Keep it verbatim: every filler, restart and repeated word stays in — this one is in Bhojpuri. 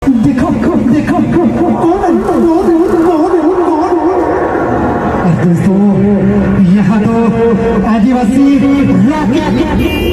देखो देखो कौन है? दोस्तों यहाँ तो आदिवासी रॉक